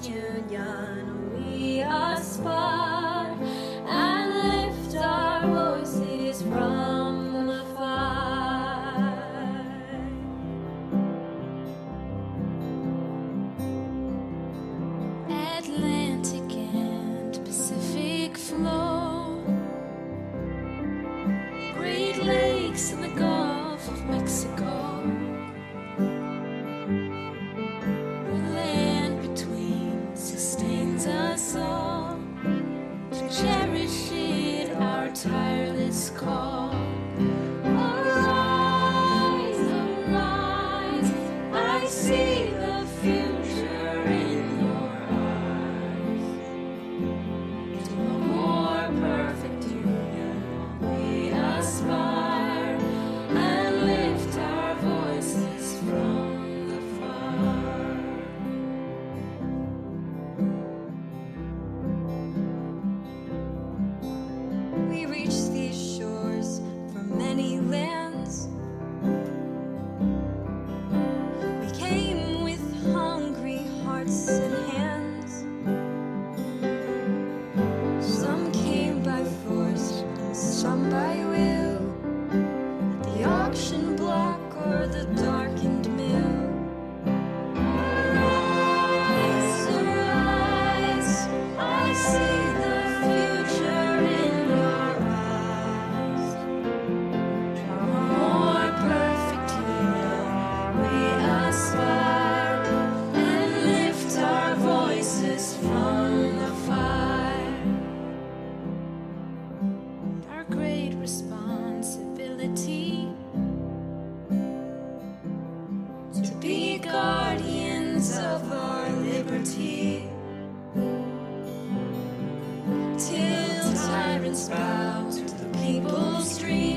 union we aspire and lift our voices from the fire. Atlantic and Pacific flow, Great Lakes and the Gulf of Mexico. Us all to cherish it, our tireless call. Arise, arise, I see the future in your eyes. To a more perfect union we aspire and lift our voices from the far. We reach these shores from many lands. We came with hungry hearts and hands. Some came by force and some by will, the auction block or the darkened mill. Arise, arise, I see the future in your eyes. To a more perfect union we aspire and lift our voices from the fire. Our great responsibility to be guardians of our liberty, till tyrants bow to the people's dream.